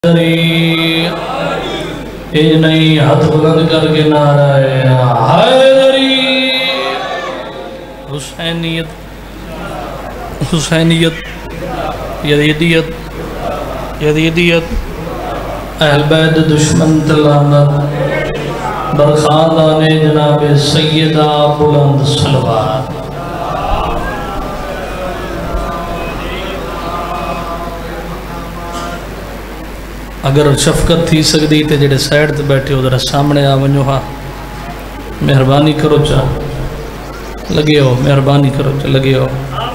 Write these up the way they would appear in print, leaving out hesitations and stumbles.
یہ نہیں ہاتھ بلند کر کے نعرہ حیدری حسینیت حسینیت یزیدیت یزیدیت اہل بیت دشمن تلانت برخاندان جناب سیدہ بلند صلوات اگر شفقت تھی سکتی تے جڑے سائیڈ تے بیٹھے ہو ذرا سامنے آ ونجو ہاں مہربانی کرو چا لگے ہو مہربانی کرو چا لگے ہو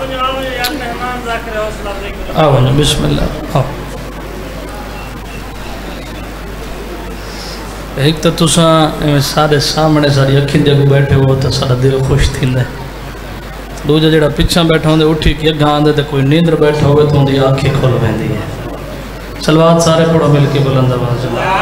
آو بسم اللہ آو ایک تو تساں سارے سامنے ساری اکھیں دے کو بیٹھے ہو تو سارا دل خوش تھیندا ہے دوجا جڑا پیچھے بیٹھا ہوندے اٹھی کے اگاں دے تے کوئی نیندر بیٹھا ہوئے تو اندی آنکھیں کھل ویندی ہے صلوات سارے پڑھو مل کے بلند آواز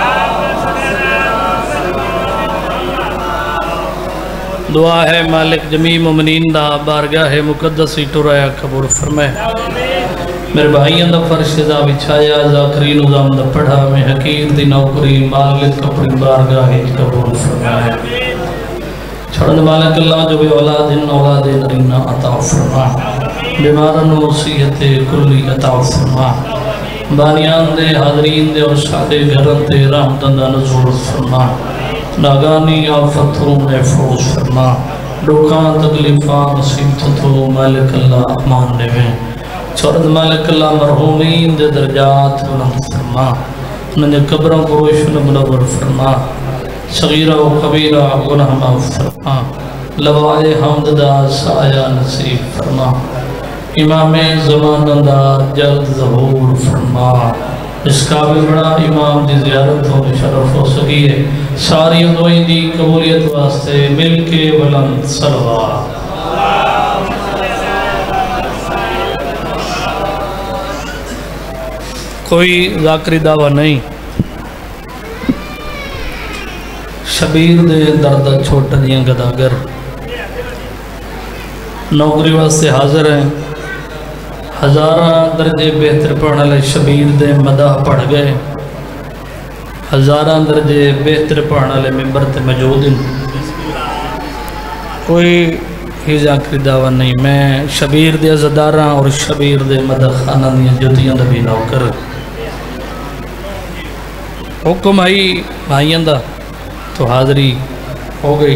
دعا ہے مالک جمیع مومنین دا بارگاہ مقدس ٹرایا قبول فرمائے میرے بھائیوں دا فرش دا بچھایا ذاکرین ازام دا پڑھا میں حقیر دی نوکری مالک اپنی بارگاہ قبول فرمائے چھڑن مالک اللہ جو بے اولاد نرینہ عطا فرما بیمارن وصیت کلی عطا فرما بانیان دے حاضرین دے اور سادے گھرن دے رحمتن دا نزول فرما ناگانی آفتوں محفوظ فرما دکان تکلیفان مصیبتوں مالک اللہ امان نویں چھوڑد مالک اللہ مرحومین دے درجات بلند فرما انہیں قبروں کو روشن منور فرما صغیرہ و کبیرہ گناہ معاف فرما لوائے حمد دا سایہ نصیب فرما امام زمان دا جلد ظہور فرما اس کا بھی بڑا امام دی زیارت ہو شرف ہو سکی ہے ساری دعائیں دی قبولیت واسطے مل کے بلند صلوات کوئی ذاکری دعویٰ نہیں شبیر دے درد چھوٹا دیاں گداگر نوکری واسطے حاضر ہیں ہزارہ درجے بہتر پڑھنے لے شبیر دے مداح پڑھ گئے ہزارہ درجے بہتر پڑھنے لے ممبر تے موجود ہیں کوئی ہی ذاکری دعویٰ نہیں میں شبیر دے عزداراں اور شبیر دے مداح خانہ دیاں جوتیاں دا بھی نوکر حکم آئی بھائیاں دا تو حاضری ہو گئی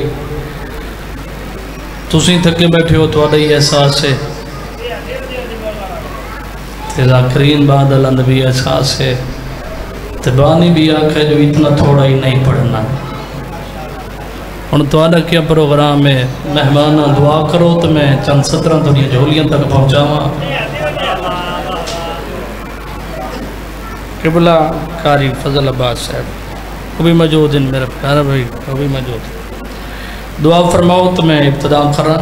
تسیں تھکے بیٹھے ہو تو آدھا ہی احساس ہے ذاکرین بعد الند بھی احساس ہے تبانی بھی آنکھ ہے جو اتنا تھوڑا ہی نہیں پڑھنا ان تو آدھا کیا پروگرام ہے مہمانہ دعا کرو تو میں چند 17 تو یہ جھولیاں تک پہنچاواں قبلہ قاری فضل عباس صاحب وہ بھی موجود ہیں میرا پیارا بھائی وہ بھی موجود ہیں دعا فرماؤ تو میں ابتدا کرا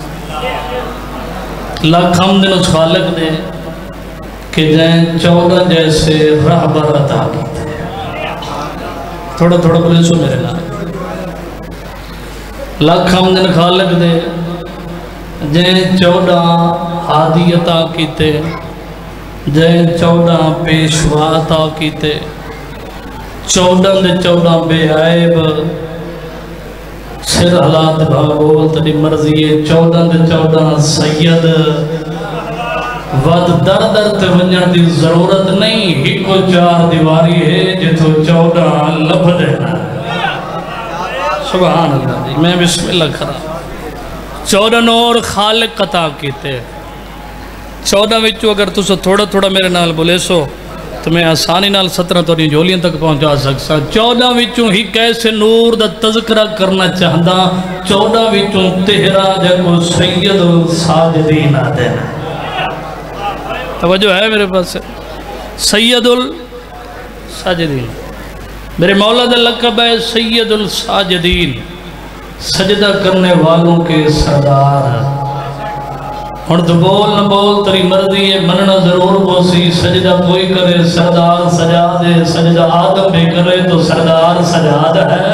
لاکھ حمد اس خالق دے کہ جائیں 14 جیسے رہبر عطا کیتے تھوڑا تھوڑا بلے سو میرے لائے لاکھ حمد خالق دے جائیں 14 حادی عطا کیتے جائیں 14 پیشوا عطا کیتے 14 دے 14 بے عیب سر حالات بھاگول تری مرضی 14 دے 14 سید ود در در تے ونجن دی ضرورت نہیں ہی کو 4 دیواری ہے جتو 14 لب دینا سبحان اللہ جی میں بسم اللہ کرا 14 نور خالق عطا کیتے 14 وچو اگر تسو تھوڑا تھوڑا میرے نال بولے سو تو میں آسانی نال 17 تو نہیں جھولیاں تک پہنچا سکتا 14 وچوں ہی کیسے نور دا تذکرہ کرنا چاہتا 14 وچوں تہرا جگو سید الساجدین دینا توجہ ہے میرے پاس سید الساجدین میرے مولا دا لقب ہے سید الساجدین سجدہ کرنے والوں کے سردار ہن تو بول نہ بول تری مرضی ہے مننا ضرور بوسی سجدہ کوئی کرے سردار سجا دے سجدہ آدم بھی کرے تو سردار سجاد ہے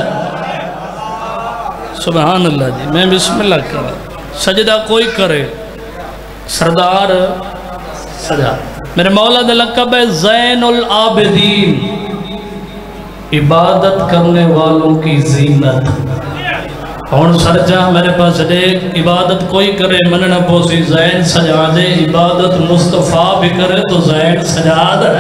سبحان اللہ جی میں بسم اللہ کرا سجدہ کوئی کرے سردار سجاد میرے مولا دا لقب ہے زین العابدین عبادت کرنے والوں کی زینت. ہون سرجا میرے پاس دیکھ عبادت کوئی کرے مننا پوسی زین سجا دے. عبادت مصطفیٰ بھی کرے تو زین سجا دے.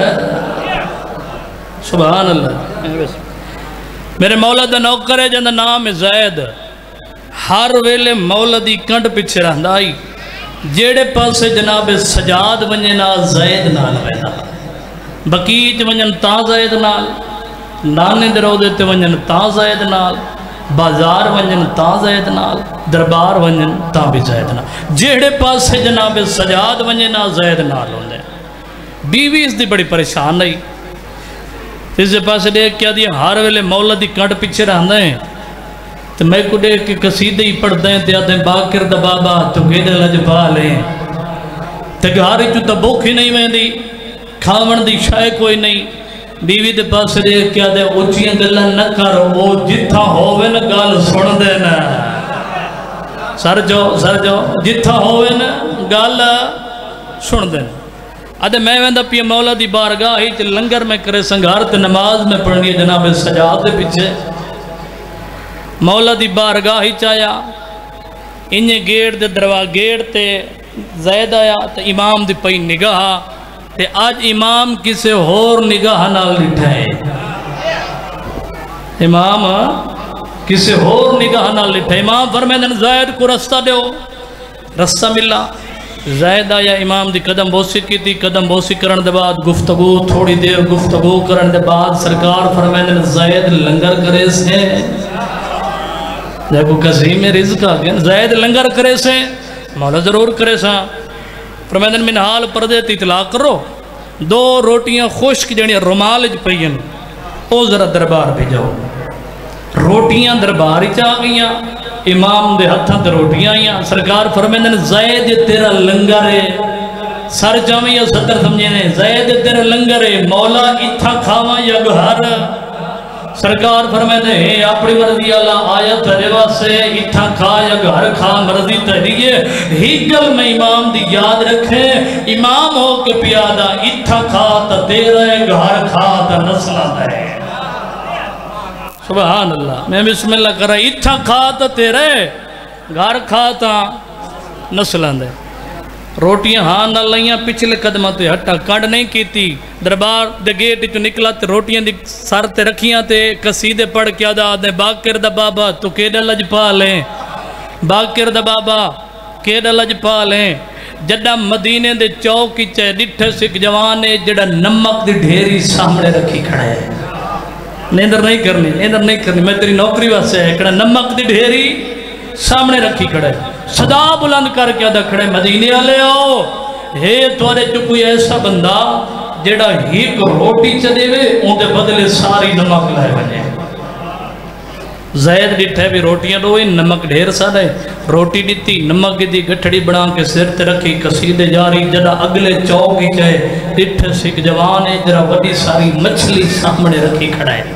سبحان اللہ. میرے مولا دا نوکر ہے جنہ نام ہے زید. ہر ویلے مولا دی کنڈ پیچھے رہندا آئی. جیڑے پاسے جناب سجاد ونجنا زید نال وینا. بقیچ ونجن تا زید نال. نانے درو دیتے ونجن تا زید نال. بازار ونجن تا زید نال. دربار ونجن تا بھی زید نال. جیڑے پاسے جناب سجاد ونجنا زید نال ہوندے. بیوی اس دی بڑی پریشان نہیں. اس دے پاسے دیکھ کیا دی ہر ویلے مولا دی کنڈ پیچھے رہندا ہے. تو میں کو دیکھ کے قصیدے ہی پڑھ دیں تے آدھیں باکر دا بابا تو گیدے لجپا لیں. تے گھاری چو تا بھوک ہی نہیں ویندی. کھاون دی شائع کوئی نہیں. بیوی دے پاس دیکھ کے آدھیں اونچیاں گلاں نہ کر او جتھا ہووے نا گل سن دے نا. سر جو جتھا ہووے نا گل سن دے. آدھے میں ویندا پیا مولا دی بارگاہ ہی تے لنگر میں کرے سنگھار تے نماز میں پڑھنی جناب سجاد دے پیچھے. مولا دی بارگاہ ہی چایا. انہیں گیڑ دے دروا گیڑ تے زید آیا تے امام دی پئی نگاہ. تے آج امام کسے ہور نگاہ نال لٹھا ہے. امام کسے ہور نگاہ نال لٹھا ہے. امام فرمیندن زید کو رستہ دیو. رستہ ملا. زید آیا امام دی قدم بوسی کی تھی. قدم بوسی کرن دے بعد گفتگو تھوڑی دیر گفتگو کرن دے بعد سرکار فرمیندن زید لنگر کرے سے. جب قسیم رزق آگئے زید لنگر کرے سے. مولا ضرور کرے سا. فرمیندن من حال پردے تی اطلاع کرو. 2 روٹیاں خشک جنی رومالج پئین او ذرا دربار پہ جاؤ. روٹیاں دربار ہی چاہ گئیاں. امام دے ہتھاں تے روٹیاں آئیاں. سرکار فرمیندن زید تیرا لنگر ہے. سر جاویں یا صدر سمجھے زید تیرا لنگر ہے. مولا اتھا کھاواں یا گھر. سرکار فرمیندے ہیں اپنی مرضی اللہ آیت روا سے اتھا کھا یا گھر کھا مرضی تہریے. ہی گل میں امام دی یاد رکھے. امام ہو کے پیادہ اتھا کھا تا تیرا ہے گھر کھا تا نسلہ دے. سبحان اللہ. میں بسم اللہ کر رہا اتھا کھا تا تیرا ہے گھر کھا تا نسلہ دے. روٹیاں ہاں نہ لائیاں پچھلے قدمہ تے ہٹا کانڈ نہیں کیتی. دربار دے گیٹ جو نکلا تے روٹیاں دی سر تے رکھیاں تے قصیدے پڑھ کے آدھا دے باکر دا بابا تو کیڑا لج پا لیں. باکر دا بابا کیڑا لج پا لیں. جڈا مدینے دے چوکی چاہے ڈٹھے سکھ جوانے جڑا نمک دی ڈھیری سامنے رکھی کھڑا ہے. نیندر نہیں کرنی میں تیری نوکری واسے ہے. کڑا نمک دی ڈھیری سامنے رکھی کھڑا ہے. صدا بلند کر کے آدھا کھڑے مدینے والے آؤ. ہے توارے جو کوئی ایسا بندہ جڑا ایک روٹی چ دے وے اون دے بدلے ساری نمک لائے بنے. زید ڈٹھے بھی روٹیاں ڈوئے نمک ڈھیر سارے. روٹی ڈتی نمک دی گٹھڑی بنا کے سر تے رکھی قصیدے جاری. جڑا اگلے چوک ہی چاہے ڈٹھے سکھ جوان ہے جڑا وڈی ساری مچھلی سامنے رکھی کھڑا ہے.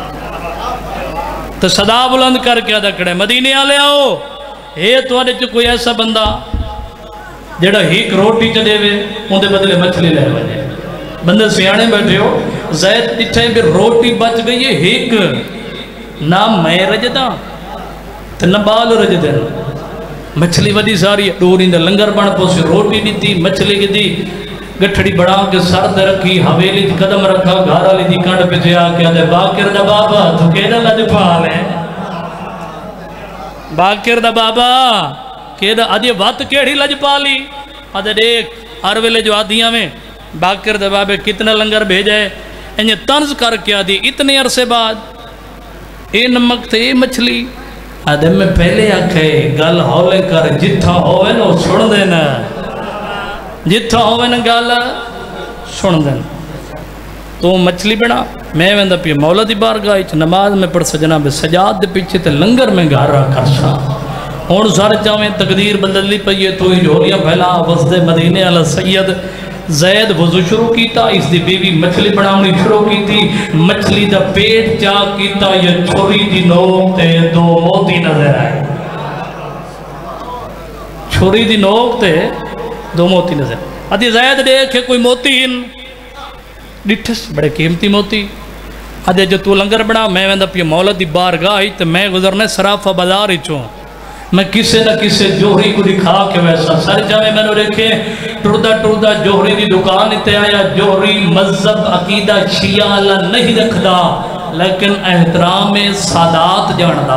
تو صدا بلند کر کے آدھا کھڑے مدینے والے آؤ. اے توارے جو کوئی ایسا بندہ جڑا ایک روٹی چ دے وے اون دے بدلے مچھلی لے وجے. بندے سیانے بیٹھے ہو. زید اتھے بھی روٹی بچ گئی ہے ایک. نہ میں رجدہ تے نہ بال رجدہ. مچھلی وڈی ساری ڈوری دے لنگر بن پوسی. روٹی دیتی مچھلی کی دی گٹھڑی بڑھا کے سر دے رکھی. حویلی دی قدم رکھا. گھر والی دی کنڈ پہ جا کے آدھے باکر دا بابا تو کیڑا لج پا لیں. باکر دا بابا کیڑا آدھی وات کیڑی لج پا لی. آدھے دیکھ ہر ویلے جو آدھیاں میں باکر دا بابے کتنا لنگر بھیجے. انہیں طنز کر کے آدھی اتنے عرصے بعد اے نمک تھے اے مچھلی. آدھے میں پہلے آکھے گل ہولے کر جتھا ہوئے نا سن دینا. جتھا ہوئے نا گل سن دینا. تو مچھلی بنا. میں ویندا پیا مولا دی بارگاہ وچ نماز میں پڑھ سجنا بے سجاد دے پیچھے تے لنگر میں گھر رکھ کرسا. ہن سارے چاویں تقدیر بدلنی پئی ہے. تو ہی جھولیاں پھیلا وسدے مدینے والا سید زید وضو شروع کیتا. اس دی بیوی مچھلی بناونی شروع کیتی. مچھلی دا پیٹ چاک کیتا. یہ چھری دی نوک تے 2 موتی نظر آئے. چھری دی نوک تے 2 موتی نظر. ادھی زید دیکھے کوئی موتی ہن ڈٹھس بڑے قیمتی موتی. آدھے جو تو لنگر بنا میں ویندہ پیا مولا دی بارگاہ ہی تو میں گزرنے سرافہ بازار ہی چوں میں کسے نہ کسے جوہری کو دکھا کے ویسا سر جاوے میں نے رکھے ٹردہ جوہری دی دکان تے آیا جوہری مذہب عقیدہ شیعہ اللہ نہیں رکھدا لیکن احترام سادات جاندہ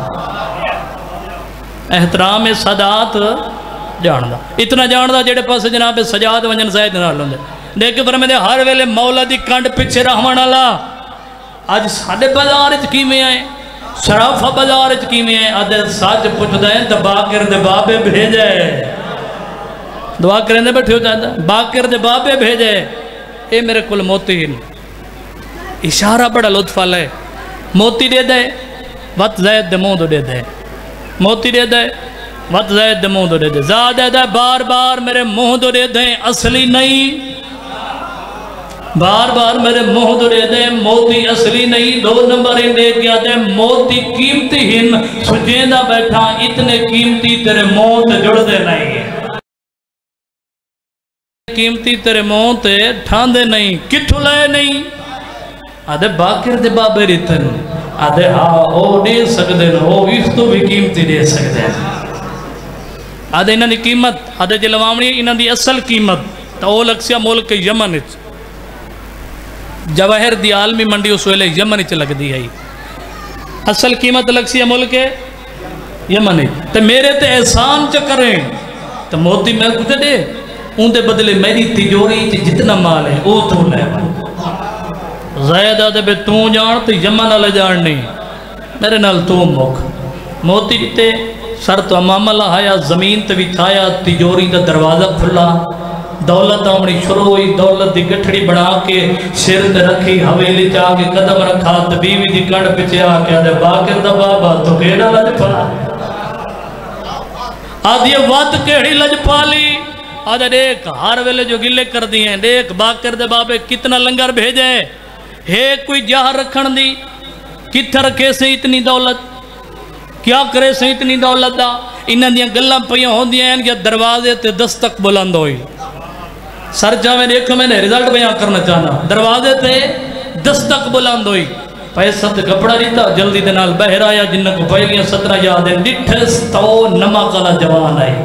احترام سادات جاندہ اتنا جاندہ جڑے پاس جناب سجاد ونجن زائد نہ لندے دیکھ فرمے دے ہر ویلے مولا دی کنڈ پچھے رحمان اللہ آج ساڑھے بازار کی میں آئے شرافہ بازار کی میں آئے آدھے ساچ پوچھ دائیں تو باقر دے بابے بھیجے دعا کریں دے بیٹھے ہو جاتا باقر دے بابے بھیجے اے میرے کل موتی اشارہ بڑا لطفہ لے موتی دے دے وقت زید دے مون دے دے موتی دے دے وقت زید دے مون دے دے زیادہ دے بار بار میرے مون دے دے اصلی نہیں بار بار میرے مہد دے دے موتی اصلی نہیں دو نمبر ہی دے گیا دے موتی قیمتی ہن سجیندہ بیٹھا اتنے قیمتی تیرے موت جڑ دے نہیں قیمتی تیرے موت ٹھان دے نہیں کٹھو لائے نہیں آدھے باقر دے بابے ریتن آدھے ہاں او دے سکتے ہیں او اس تو بھی قیمتی دے سکتے ہیں آدھے انہاں دی قیمت آدھے جلوامنی انہاں دی اصل قیمت تو لکسیا ملک یمن جواہر دی عالمی منڈی اس ویلے یمن چ لگ دی ہے اصل قیمت لگسی ہے ملک یمن تو میرے تے احسان چ کریں تو موتی میں کچھ دے ان دے بدلے میری تجوری جتنا مال ہے وہ تو لے زائد آدھے بے تو جان تو یمن والے جان نہیں میرے نال تو موتی دیتے سر تو امام اللہ آیا زمین تے بچھایا تجوری دا دروازہ کھلا دولت آمنی شروع ہوئی دولت دی گٹھڑی بڑھا کے سر تے رکھی حویلی چاہ کے قدم رکھا تو بیوی دی کنڈ پچھے آ کے آدھے باقر دا بابا تو کیڑا لج پا آدھے وات کیڑی لج پالی آدھے دیکھ ہر ویلے جو گلے کر دی ہیں دیکھ باقر دے بابے کتنا لنگر بھیجے ہے کوئی جہاں رکھن دی کتھا رکھے سے اتنی دولت کیا کرے سے اتنی دولت دا انہاں دیاں گلاں پئیاں ہوندیاں ہیں کہ دروازے تے دستک بلند ہوئی سر جاویں دیکھو میں نے رزلٹ بیان کرنا چاہنا دروازے تے دستک بلند ہوئی پیسہ تے کپڑا دیتا جلدی دے نال بہر آیا جنہ کو پہلیاں 17 یاد ہیں ڈٹھس تو نمکالا جوان آئی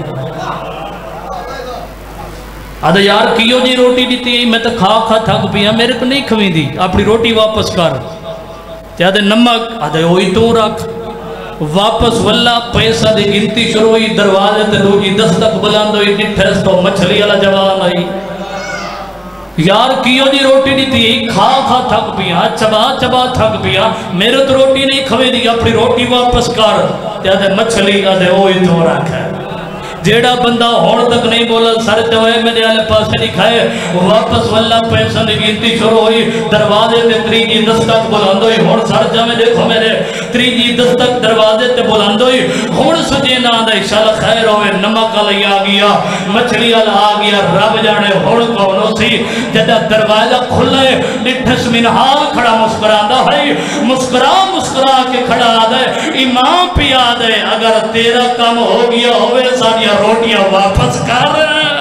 آدھا یار کیوں جی روٹی دیتی ہے میں تو کھا تھک پیا میرے تو نہیں کھویں دی اپنی روٹی واپس کر تے آدھے نمک آدھے ہوئی تو رکھ واپس واللہ پیسہ دی گنتی شروع ہوئی دروازے تے دوجی دستک بلند ہوئی ڈٹھس تو مچھلی والا جوان آئی یار کیوں جی روٹی نہیں تھی کھا تھک پیا چبا تھک پیا میرے تو روٹی نہیں کھوے دی اپنی روٹی واپس کر تے آدھے مچھلی آدھے ہوئی تو رکھ ہے جیڑا بندہ ہون تک نہیں بولا سر جوائے میرے آلے پاسے نہیں کھائے واپس واللہ پیسہ دی گنتی شروع ہوئی دروازے تے تریجی دستک بلند ہوئی ہون سر جوائے دیکھو میرے تریجی دستک دروازے تے بلند ہوئی ہون سجے نہ آدھا انشاءاللہ خیر ہوئے نمک علی آ گیا مچھلی علی آ گیا رب جانے ہون کونو سی جدہ دروازہ کھلے نٹھس منحال کھڑا مسکران ہے مسکرا کے کھڑا دے امام پیا دے اگر تیرا کم ہو گیا ہوئے سانیہ روٹیاں واپس کر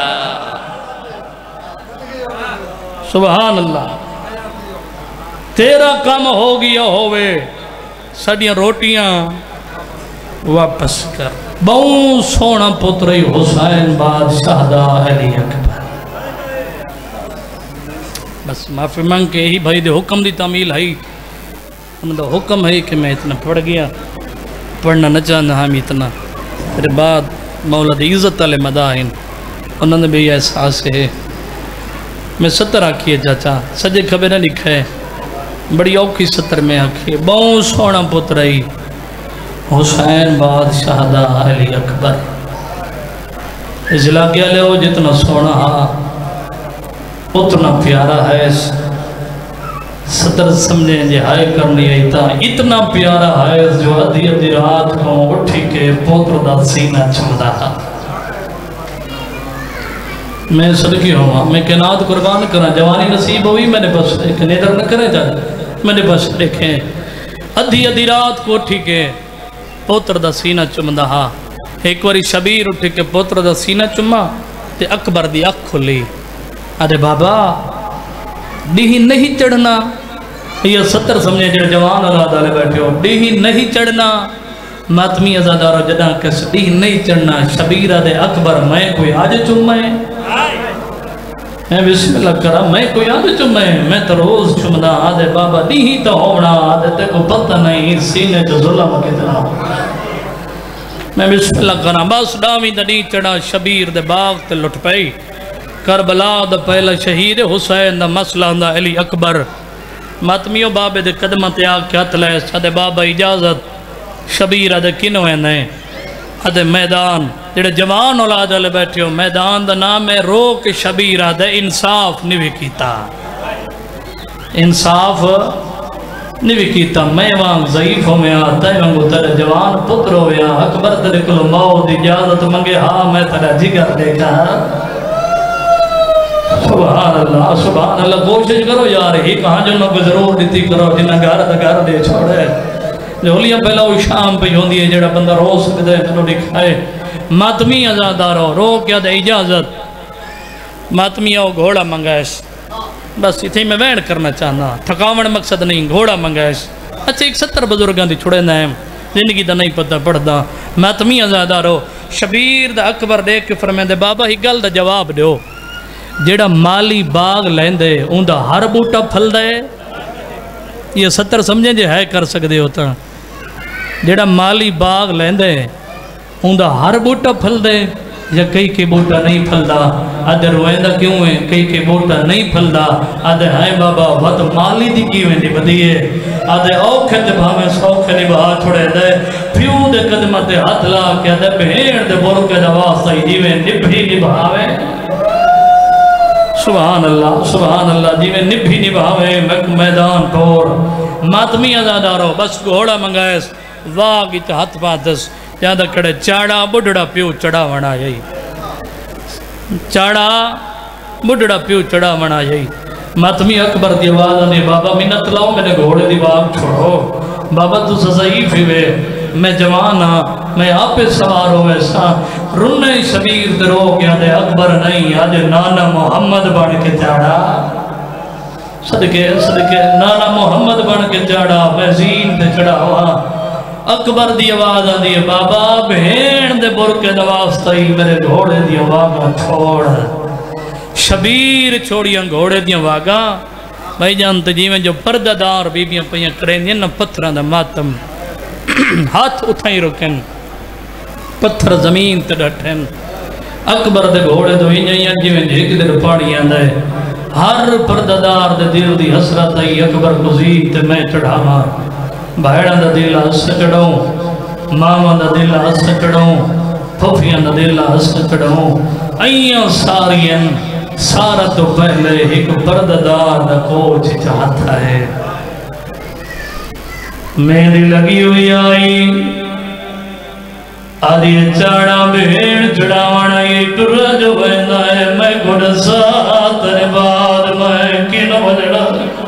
سبحان اللہ تیرا کم ہو گیا ہوئے ساڑیاں روٹیاں واپس کر بہت سونا پتری حسین بادشاہ دا علی اکبر بس معافی مانگ کے ہی بھائی دے حکم دی تعمیل ہے انہوں دا حکم ہے کہ میں اتنا پڑھ گیا پڑھنا نہ چاہنا ہم اتنا پھر بعد مولا دی عزت علی مداہن انہوں نے بھی احساس ہے میں 70 آکھیے چاچا سجے خبر نہ لکھے بڑی اوکھی 70 میں آکھیے بہت سونا پترائی حسین بادشاہ دا علی اکبر اس علاقے لے ہو جتنا سونا ہا اتنا پیارا ہے 70 سمجھے جہائے کرنی ہے اتنا پیارا ہے جو ادھی رات کو اٹھی کے پوتر دا سینہ چھمدا تھا میں صدقی ہوا میں کائنات قربان کرنا جوانی نصیب ہوئی میں نے بس ایک نیدر نہ کرے جا میں نے بس دیکھیں ادھی رات کو اٹھی کے پوتر دا سینہ چمدا ہا ایک واری شبیر اٹھی کے پوتر دا سینہ چما تے اکبر دی اکھ کھلی ارے بابا ڈیہی نہیں چڑھنا یہ 70 سمجھے جڑے جوان اولاد والے بیٹھے ہو ڈیہی نہیں چڑھنا ماتمی ازادارو جدہ کس ڈیہی نہیں چڑھنا شبیر دے اکبر میں کوئی آج چمائے میں بسم اللہ کرا میں کوئی آج چمائے میں تو روز چمنا آدھے بابا ڈیہی تو ہونا آدھے تے کو پتہ نہیں سینے جو ظلم کتنا میں بسم اللہ کرا بس ڈاویں دا ڈی چڑھا شبیر دے باغ تے لٹ پئی کربلا دا پہلا شہید حسین دا مسئلہ دا علی اکبر ماتمیو بابے دے قدمت آگ کیا تلے سادے بابا اجازت شبیر آدھے کنو ہیں نئے آدھے میدان جڑے جوان اولاد والے بیٹھے ہو میدان دا نام ہے روک شبیر آدھے انصاف نہیں کیتا انصاف نہیں کیتا میں وہاں ضعیف ہو میں آتا ہے منگو تیرے جوان پتر ہو یا اکبر تیرے کلو موت اجازت منگے ہاں میں تیرے جگر دیکھا سبحان اللہ کوشش کرو یار ہی کہاں جنہوں کو ضرور دیتی کرو جنہ گھر دے چھوڑے جولیاں پہلا وہ شام پہ ہوندی ہے جڑا بندہ روز سکتے ہیں تو دکھائے ماتمی ازادارو رو کیا دے اجازت ماتمی آؤ گھوڑا منگائش بس اتھے میں وین کرنا چاہنا تھکاون مقصد نہیں گھوڑا منگائش اچھا ایک 70 بزرگاں دی چھوڑے نائم زندگی دا نہیں پتہ پڑھدا ماتمی ازادارو شبیر دا اکبر دیکھ کے فرمائے دے بابا ہی گل دا جواب دیو جیڑا مالی باغ لیندے ان دا ہر بوٹا پھل دے یہ 70 سمجھیں جے ہے کر سکتے ہوتا جیڑا مالی باغ لیندے ان دا ہر بوٹا پھل دے یا کئی کے بوٹا نہیں پھل دا آدھے روئندہ کیوں ہیں کئی کے بوٹا نہیں پھل دا آدھے ہائے بابا وقت مالی دی کیوں ہیں بدیئے آدھے اوکھے تے بھامے سوکھے نبھا چھوڑے دے پیو دے قدمت ہاتھ لا کے آدھے بہیر دے برکے دا واسطہ جیویں نبھی نبھاوے سبحان اللہ جی میں نبھی نبھاوے میدان پور ماتمی ازادارو بس گھوڑا منگائس واگی تا ہاتھ پاتس جاندہ کڑے چاڑا بڑھڑا پیو چڑھا ونا یہی چاڑا بڑھڑا پیو چڑھا ونا یہی ماتمی اکبر دی آواز نے بابا منت لاؤ میں نے گھوڑے دی باغ چھوڑو بابا تو ضعیف ہی وے میں جوان ہاں میں آپ سوار ہوئے سا رنے شبیر درو گیا دے اکبر نہیں آج نانا محمد بن کے چاڑا صدقے نانا محمد بن کے چاڑا میں زین تے چڑھا ہوا اکبر دی آواز آدھی ہے بابا بہین دے برکے دواسطائی میرے گھوڑے دی آواگاں چھوڑ شبیر چھوڑیاں گھوڑے دی آواگاں بھائی جانتے جی میں جو پردہ دار بیبیاں پہیاں کریں دیا نا پتھران دا ماتم ہاتھ اٹھائیں رکھیں پتھر زمین تے ڈٹھیں اکبر دے گھوڑے دو ہی جائیاں جی میں جھیک دے پاڑیاں دے ہر پرددار دے دل دی حسرت آئی اکبر کو زید تے میں چڑھا ماں بھائڑا دا دل ہس چڑھوں ماما دا دل ہس چڑھوں پھوفیاں دا دل ہس چڑھوں ایاں ساریاں سارا تو پہلے ایک پرددار دا کوچ چاہتا ہے میری لگی ہوئی آئی آدھی چاڑا بھیڑ چڑھاونا یہ ٹرہ جو بہنا ہے میں گھڑ ساتھ بعد میں کنو بجڑا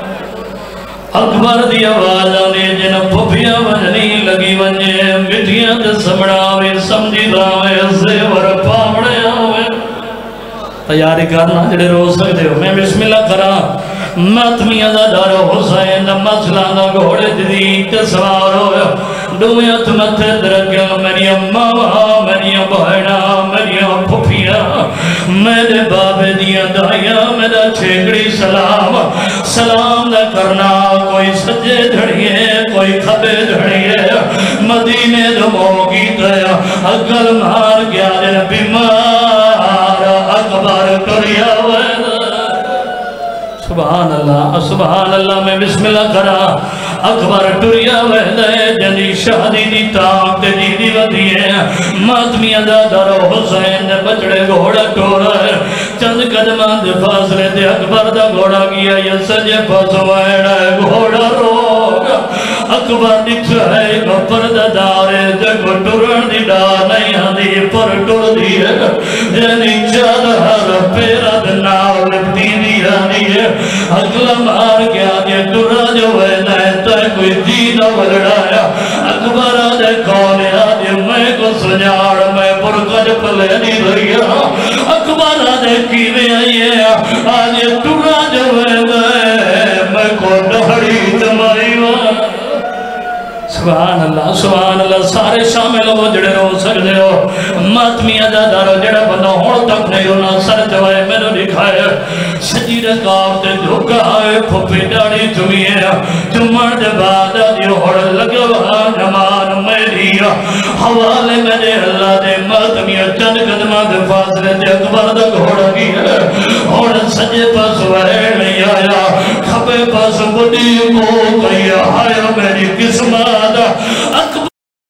اکبر دی آواز آنے جن پھپیاں بجنی لگی ونجے مٹھیاں تے سمڑاوے سمجھی داوے زیور پاوڑے آوے تیاری کرنا جڑے رو سکتے ہو میں بسم اللہ کرا ماتمی ازادارو حسین مسئلہ دا گھوڑے جدید سوار ہویا دویت متھے درگیا میری اماں میری بہنا میری پھپھیاں میرے بابے دیا دائیاں میرا چھیکڑی سلام سلام نہ کرنا کوئی سجے دھڑیے کوئی کھبے دھڑیے مدینے دو موگی دیا اگل مار گیا دن بیمار اکبر کریا وید سبحان اللہ میں بسم اللہ کرا اکبر ٹریا وحدہ جنی شہدی دی تاک تے جی دی ودیے ماتمی ازادارو حسین نے بچڑے گھوڑا ٹورا ہے چند قدمان دے فاصلے دے اکبر دا گھوڑا گیا یہ سجے پسوائڑا ہے گھوڑا روگا اکبر دکھا ہے پردہ دارے جگو ٹرن دی ڈار نہیں آدھی پر ٹر دی ہے جنی چادر پیرا دناو لپتی دی آنی ہے اگلا مار گیا دیا ٹرا جو ہے نہتا ہے کوئی جینا بلڑایا اکبر آدھے کھولے آدھے میں کو سنیاڑ میں برکج پلے نہیں رہیا اکبر آدھے کیوے آئیے آدھے ٹرا جو ہے میں کو ڈھڑی سبحان اللہ سارے شامل ہو جڑے رو سکتے ہو ماتمیہ دا دارو جڑا بندہ ہون تک نہیں رونا سر جوائے میں نے دکھایا سجی رکاب تے جھوکا آئے پھوپی ڈاڑی چمیے چمڑ دے بعد دی ہوڑ لگوا نمان میری حوالے میرے اللہ دے ماتمیہ چند قدمہ دے فاصلے تے اکبر دا گھوڑا گیا ہوڑ سجے پاس وحیر نہیں آیا کھپے پاس بڑی کو کہیا آیا میری قسمت اکبر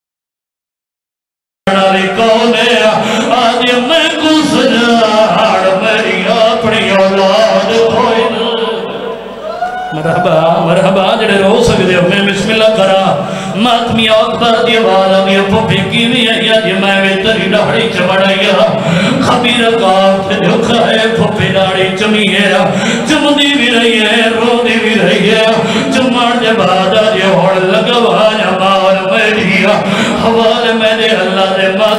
نالی کونے آج میں کو سجاڑ میری اپنی اولاد کوئی مرحبا مرحبا جڑے رو سکتے ہو میں بسم اللہ کرا ماتمی اکبر دی آواز آگیا پھوپی کی بھی آیا جی میں بھی تری ڈاڑی چمڑایا خبیر کاف تے دکھا ہے پھوپی ڈاڑی چمیے چمدی بھی رہی ہے رو دی بھی رہی ہے چمڑ دے بعد آجے ہوڑ لگوا نمان میری حوال میرے اللہ دے مات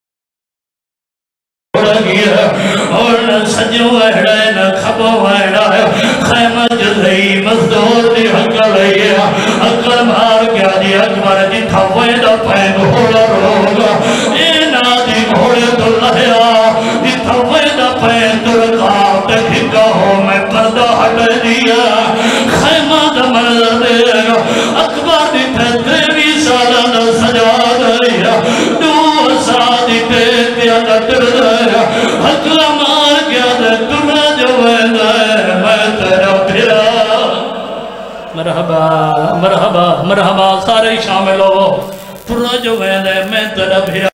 اور سجو اہڑا ہے نہ کھبو اہڑا ہے خیمہ جزئی مزدور دی حق لئیے اکل مار کیا دی اکبر جی تھا ویدہ پین گھوڑا روگا اے نادی گھوڑے تو لہیا جی تھا ویدہ پین تو رکھاو تے کھکا ہو میں پردہ ہٹ دیا خیمہ دا منظر دے گا اکبر دی پھیدے بھی سالہ سجا دیا دو سادی پیتیا نٹر دیا حقل مار کیا دے تمہیں جو ویدہ ہے میں تیرا پھرا مرحبا مرحبا مرحبا سارے شامل ہو پورا جو ویدہ ہے میں تیرا پھرا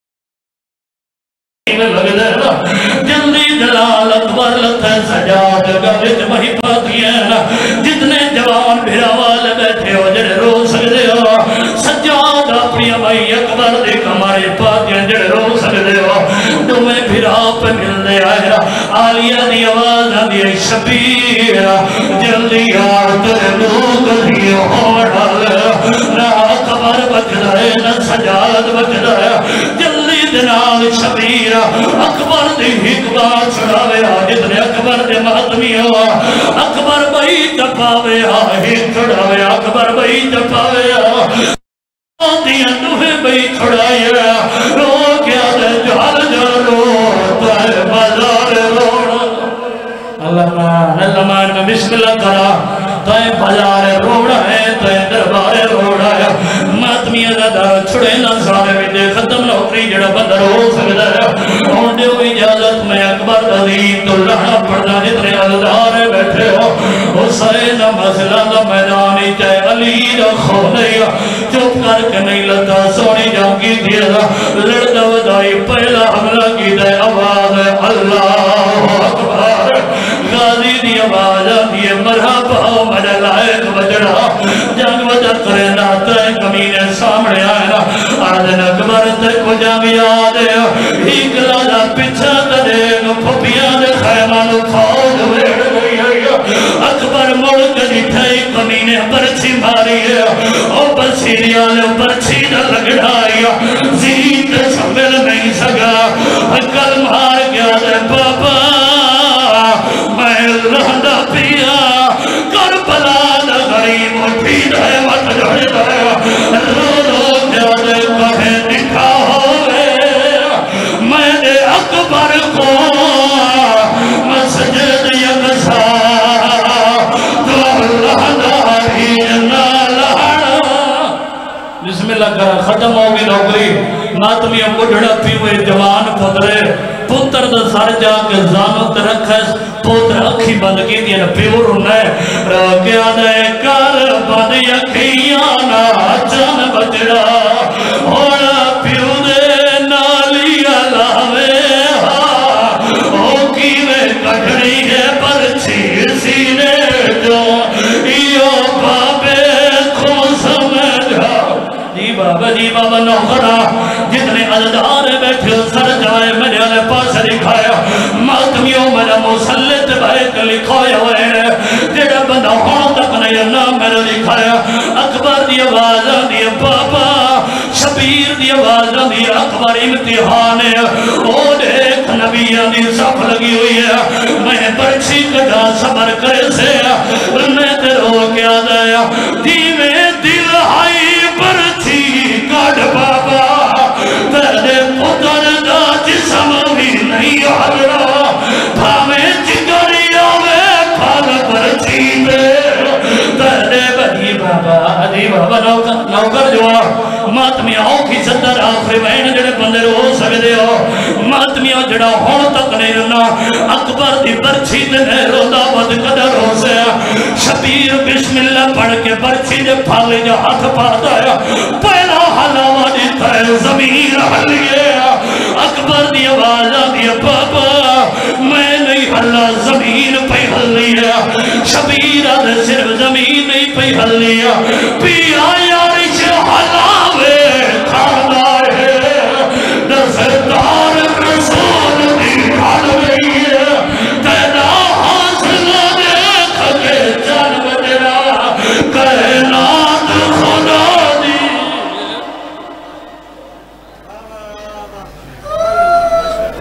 جلدی جلال اکبر لتا سجاد گوچ وہی پاتی ہے جتنے جوان بھیرا والے بیٹھے ہو جڑے رو سکتے ہو سجاد اپنی بھائی اکبر دی کماری پاتی ہیں جڑے رو سکتے ہو تمہیں بھیرا پہ مل دے آیا آلیہ دی آواز آدھی شبیر جلدی آر تیرے لوگ دی ہوڑا نہ اکبر بچ رہے نہ سجاد بچ رہے جلدی دنال شبیر اکبر دی حکبار چھڑاوے جتنے اکبر دے ماتمی ہوا اکبر بھائی جپاوے ہی چھڑاوے اکبر بھائی جپاوے دیا دوہے بھائی چھڑائے رو کیا دے جال جالو تائے بازار روڑا اللہ مان میں بسم اللہ کرا تائے بازار روڑا ہے تائے دربار روڑا ہے ماتمی ادھا چھڑے نہ سارے ویدے ختم نوکری جڑا بندر ہو سکتا ہے اور دیو اجازت میں اکبر عظیم تو لہنا پڑھنا جتنے عددار بیٹھے ہو حسین مسئلہ دا میدانی چاہے علی دا خونیا چپ کر کے نہیں لتا سونی جانگی دیا لڑتا ودائی پہلا حملہ کی دے آواز اللہ اکبر غازی دی آواز آدھی مرحبا میرے لائق بجڑا جنگ وجہ کرے ناتا ہے کمینے سامنے آئے آدھن اکبر تے کو جنگ یاد ہے ایک لالا پچھا دے نو پھپیاں دے خیمانو فوج ویڑ گئی ہے اکبر ملک جتھائی کمینے برچی ماری ہے اور برچی ریالے برچی نہ لگڑائی زید سمبل نہیں سگا اکل مار گیا دے پاپا میں اللہ دا پیا کربلا دا غریب اٹھی دے وقت جڑے دے رو رو کیا دے کہیں دکھا ہوئے میں نے اکبر کو مسجد یکسا تو اللہ دا ہی نالانا بسم اللہ کرا ختم ہوگی نوکری ماتمی اب اڑھڑا پی ہوئے جوان پترے پتر دا سر جا کے زانو تے رکھے پتر اکھی بند کی دیا پیور انہیں روکیا دے کر بند یکیانا چن بجڑا اور پیو دے نالی علاوے اوکی میں کٹڑی ہے پرچی سینے جو ایو بابے کو سمجھا جی بابا نوکرہ جتنے عددار بیٹھے سر جائے میں نے انہیں پاس لکھایا ماتمیوں میں نے مسلط بھائے کے لکھایا ہوئے ہیں جیڑا بندہ ہوں تک نہیں نام میں نے لکھایا اکبر دی آواز دی بابا شبیر دی آواز دی اکبر امتحان ہے او دیکھ نبیاں دی صف لگی ہوئی ہے میں برچی کٹا صبر کرے سے میں تے رو کے آ دیا دیویں دل آئی برچی کٹ بابا تیرے پتر دا جسم بھی نہیں حضرا بھاویں چکری آوے پھل برچی دے تیرے بھائی بابا دی بابا نوکر جو ماتمیاں کی ستر آخری بہن جڑے بندے رو سکتے ہو ماتمیاں جڑا ہون تک نہیں رہنا اکبر دی برچی دے نیرو دا ود قدر ہو سیا شبیر بسم اللہ پڑھ کے برچی دے پھالے جو ہاتھ پاتا ہے پہلا حلاوہ دی تھے زمین حلیے اکبر دی آواز آدھی بابا میں نہیں حلا زمین پہ حلی ہے شبیر آدھے صرف زمین نہیں پہ حلی ہے